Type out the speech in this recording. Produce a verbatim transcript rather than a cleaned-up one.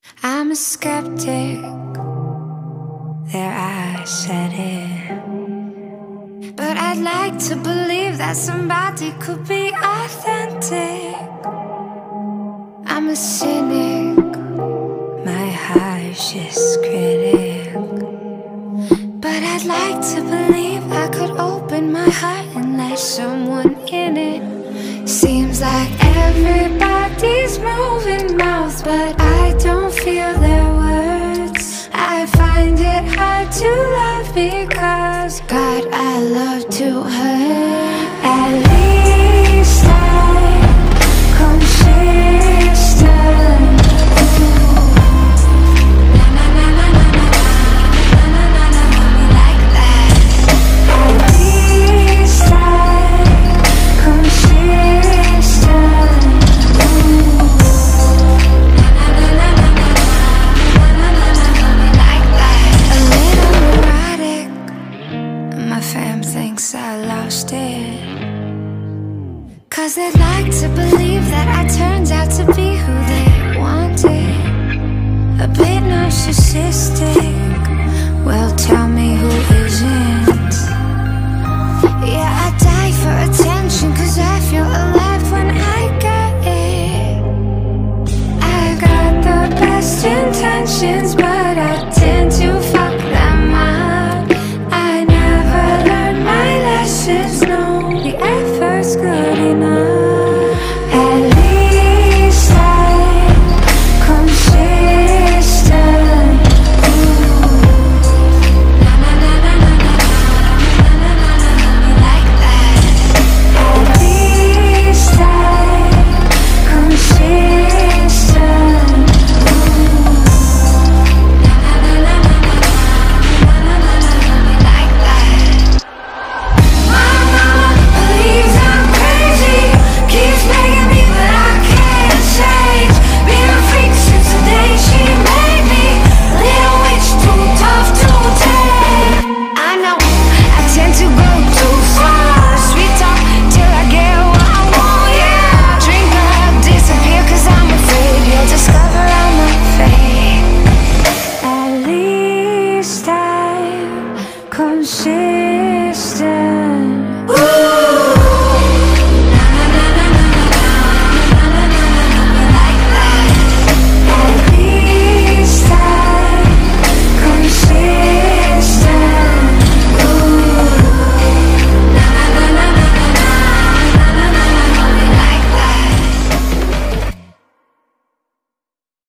I'm a skeptic, there I said it. But I'd like to believe that somebody could be authentic. I'm a cynic, my harshest critic. But I'd like to believe I could open my heart and let someone in it. Seems like everybody's moving mouths, but I don't feel their words. I find it hard to love because God, I love to hurt. At least I'm consistent. Cause they'd like to believe that I turned out to be who they wanted. A bit narcissistic, well tell me who isn't. Yeah, I die for attention cause I feel alive when I got it. I got the best intentions but I